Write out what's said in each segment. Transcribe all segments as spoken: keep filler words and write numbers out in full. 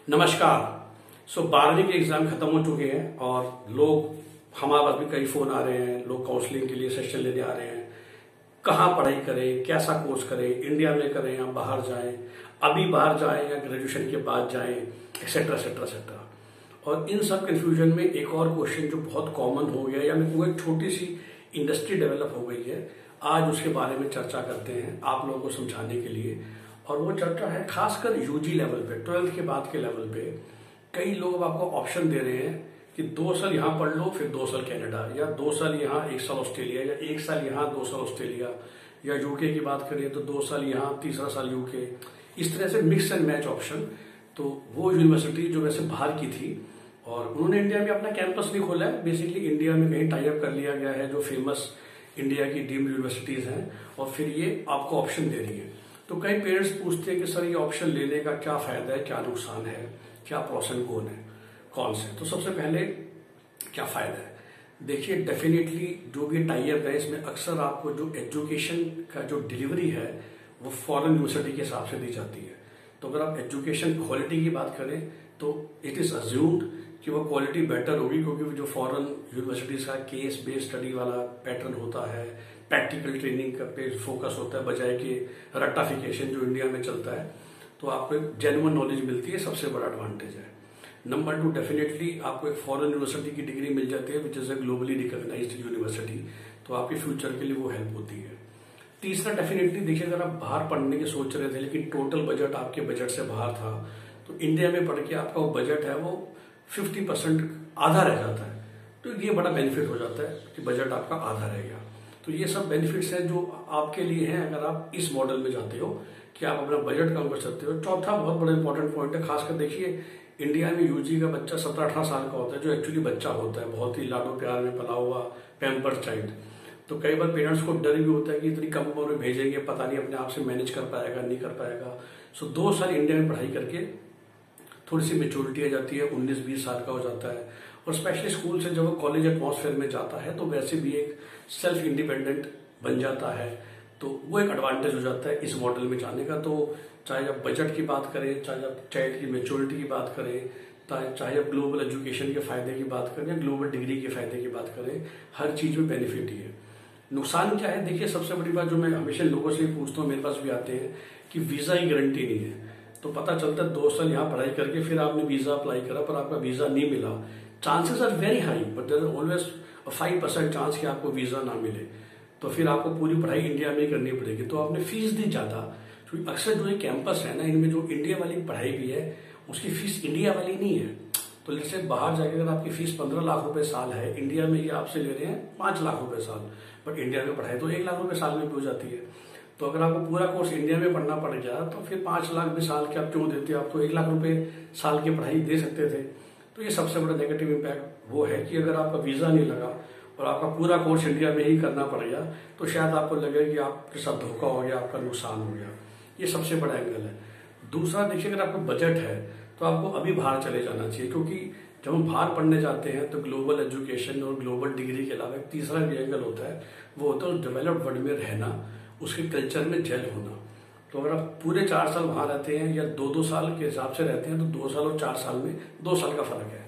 नमस्कार। सो बारहवीं के एग्जाम खत्म हो चुके हैं और लोग हमारे पास भी कई फोन आ रहे हैं। लोग काउंसलिंग के लिए सेशन लेने आ रहे हैं। कहाँ पढ़ाई करें, कैसा कोर्स करें, इंडिया में करें या बाहर जाएं, अभी बाहर जाएं या ग्रेजुएशन के बाद जाएं, एक्सेट्रा एक्सेट्रा एक्सेट्रा। और इन सब कंफ्यूजन में एक और क्वेश्चन जो बहुत कॉमन हो गया या मैं कहूँगा एक छोटी सी इंडस्ट्री डेवलप हो गई है, आज उसके बारे में चर्चा करते हैं आप लोगों को समझाने के लिए। और वो चर्चा है खासकर यूजी लेवल पे, ट्वेल्थ के बाद के लेवल पे। कई लोग आपको ऑप्शन दे रहे हैं कि दो साल यहाँ पढ़ लो फिर दो साल कनाडा, या दो साल यहाँ एक साल ऑस्ट्रेलिया, या एक साल यहाँ दो साल ऑस्ट्रेलिया, या यूके की बात करें तो दो साल यहाँ तीसरा साल यूके। इस तरह से मिक्स एंड मैच ऑप्शन। तो वो यूनिवर्सिटी जो वैसे बाहर की थी और उन्होंने इंडिया में अपना कैंपस भी खोला है। बेसिकली इंडिया में कहीं टाई अप कर लिया गया है जो फेमस इंडिया की डीम्ड यूनिवर्सिटीज हैं, और फिर ये आपको ऑप्शन दे रही है। तो कई पेरेंट्स पूछते हैं कि सर ये ऑप्शन लेने का क्या फायदा है, क्या नुकसान है, क्या प्रोस एंड कौन है कौन से। तो सबसे पहले क्या फायदा है, देखिए डेफिनेटली जो भी टाई अप है इसमें अक्सर आपको जो एजुकेशन का जो डिलीवरी है वो फॉरेन यूनिवर्सिटी के हिसाब से दी जाती है। तो अगर आप एजुकेशन क्वालिटी की बात करें तो इट इज अज्यूम्ड कि वो क्वालिटी बेटर होगी, क्योंकि जो फॉरेन यूनिवर्सिटीज का केस बेस्ड स्टडी वाला पैटर्न होता है, प्रैक्टिकल ट्रेनिंग का पे फोकस होता है बजाय कि रट्टाफिकेशन जो इंडिया में चलता है। तो आपको एक जेन्युइन नॉलेज मिलती है, सबसे बड़ा एडवांटेज है। नंबर टू, डेफिनेटली आपको एक फॉरेन यूनिवर्सिटी की डिग्री मिल जाती है which is a globally recognised university. तो आपके फ्यूचर के लिए वो हेल्प होती है। तीसरा, डेफिनेटली देखिए अगर आप बाहर पढ़ने की सोच रहे थे लेकिन टोटल बजट आपके बजट से बाहर था, तो इंडिया में पढ़ के आपका वो बजट है वो फिफ्टी परसेंट आधा रह जाता है। तो ये बड़ा बेनिफिट हो जाता है कि बजट आपका आधा रह गया। तो ये सब बेनिफिट्स हैं जो आपके लिए हैं अगर आप इस मॉडल में जाते हो कि आप अपना बजट कम कर सकते हो। चौथा बहुत बड़ा इंपॉर्टेंट पॉइंट है, खासकर देखिए इंडिया में यूजी का बच्चा सत्रह अठारह साल का होता है, जो एक्चुअली बच्चा होता है, बहुत ही लाडो प्यार में पला हुआ पैम्पर चाइल्ड। तो कई बार पेरेंट्स को डर भी होता है कि इतनी कम उम्र में भेजेंगे, पता नहीं अपने आप से मैनेज कर पाएगा नहीं कर पाएगा। सो दो साल इंडिया में पढ़ाई करके थोड़ी सी मेच्योरिटी आ जाती है, उन्नीस बीस साल का हो जाता है। और स्पेशली स्कूल से जब वो कॉलेज एटमॉस्फेयर में जाता है तो वैसे भी एक सेल्फ इंडिपेंडेंट बन जाता है। तो वो एक एडवांटेज हो जाता है इस मॉडल में जाने का। तो चाहे आप बजट की बात करें, चाहे आप चाइल्ड की मेच्योरिटी की बात करें, चाहे आप ग्लोबल एजुकेशन के फायदे की बात करें या ग्लोबल डिग्री के फायदे की बात करें, हर चीज में बेनिफिट ही है। नुकसान क्या है, देखिए सबसे बड़ी बात जो मैं हमेशा लोगों से पूछता हूँ, मेरे पास भी आते हैं कि वीजा की गारंटी नहीं है। तो पता चलता है दो साल यहाँ पढ़ाई करके फिर आपने वीजा अप्लाई करा पर आपका वीजा नहीं मिला। Chances are very high but there is always five percent chance कि आपको वीजा ना मिले। तो फिर आपको पूरी पढ़ाई इंडिया में ही करनी पड़ेगी। तो आपने फीस दी ज्यादा, क्योंकि अक्सर जो ये कैंपस है ना, इनमें जो इंडिया वाली पढ़ाई भी है उसकी फीस इंडिया वाली नहीं है। तो जैसे बाहर जाके अगर आपकी फीस पंद्रह लाख रुपए साल है, इंडिया में ये आपसे ले रहे हैं पांच लाख रुपए साल, बट इंडिया में पढ़ाई तो एक लाख रुपए साल में भी हो जाती है। तो अगर आपको पूरा कोर्स इंडिया में पढ़ना पड़ गया तो फिर पांच लाख भी साल के आप क्यों देते, आप तो एक लाख रुपए साल की पढ़ाई दे सकते थे। तो ये सबसे बड़ा नेगेटिव इम्पैक्ट वो है कि अगर आपका वीजा नहीं लगा और आपका पूरा कोर्स इंडिया में ही करना पड़ गया तो शायद आपको लगे कि आपके साथ धोखा हो गया, आपका नुकसान हो गया। ये सबसे बड़ा एंगल है। दूसरा, देखिए अगर आपका बजट है तो आपको अभी बाहर चले जाना चाहिए, क्योंकि जब हम बाहर पढ़ने जाते हैं तो ग्लोबल एजुकेशन और ग्लोबल डिग्री के अलावा एक तीसरा भी एंगल होता है, वो होता है डेवलप्ड वर्ल्ड में रहना, उसके कल्चर में जेल होना। तो अगर आप पूरे चार साल वहां रहते हैं या दो दो साल के हिसाब से रहते हैं तो दो साल और चार साल में दो साल का फर्क है।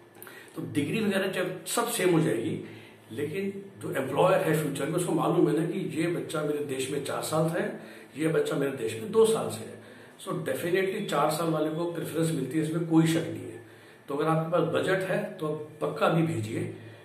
तो डिग्री वगैरह जब सब सेम हो जाएगी, लेकिन जो एम्प्लॉयर है फ्यूचर में उसको मालूम है ना कि ये बच्चा मेरे देश में चार साल है, ये बच्चा मेरे देश में दो साल से है। सो डेफिनेटली चार साल वाले को प्रेफरेंस मिलती है, इसमें कोई शक नहीं है। तो अगर आपके पास बजट है तो पक्का भी भेजिए,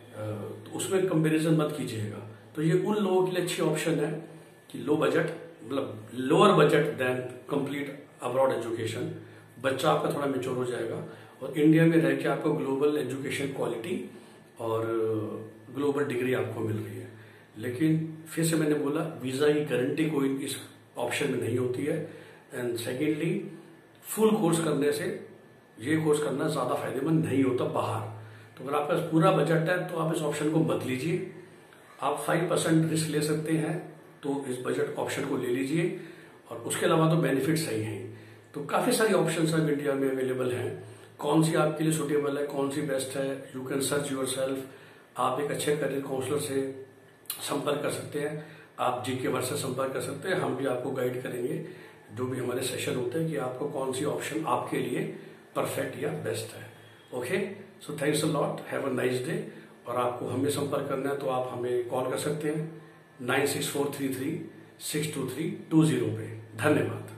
तो उसमें कंपैरिजन मत कीजिएगा। तो ये उन लोगों के लिए अच्छी ऑप्शन है कि लो बजट, मतलब lower budget than complete abroad education. बच्चा आपका थोड़ा मेच्योर हो जाएगा और इंडिया में रह के आपको ग्लोबल एजुकेशन क्वालिटी और ग्लोबल डिग्री आपको मिल रही है। लेकिन फिर से मैंने बोला, वीजा की गारंटी कोई इस ऑप्शन में नहीं होती है। एंड सेकेंडली, फुल कोर्स करने से ये कोर्स करना ज्यादा फायदेमंद नहीं होता बाहर। तो अगर आपके पास पूरा बजट है तो आप इस ऑप्शन को मत लीजिए। आप फाइव परसेंट रिस्क ले सकते हैं तो इस बजट ऑप्शन को ले लीजिए, और उसके अलावा तो बेनिफिट सही हैं। तो काफी सारी ऑप्शन अब इंडिया में अवेलेबल हैं। कौन सी आपके लिए सुटेबल है, कौन सी बेस्ट है, you can search yourself. आप एक अच्छे करियर काउंसलर से संपर्क कर सकते हैं, आप जी के वर्ष से संपर्क कर सकते हैं। हम भी आपको गाइड करेंगे जो भी हमारे सेशन होते हैं कि आपको कौन सी ऑप्शन आपके लिए परफेक्ट या बेस्ट है। Okay, so thanks a lot, have a nice day. और आपको हमें संपर्क करना है तो आप हमें कॉल कर सकते हैं nine six four three three six two three two zero पे। धन्यवाद।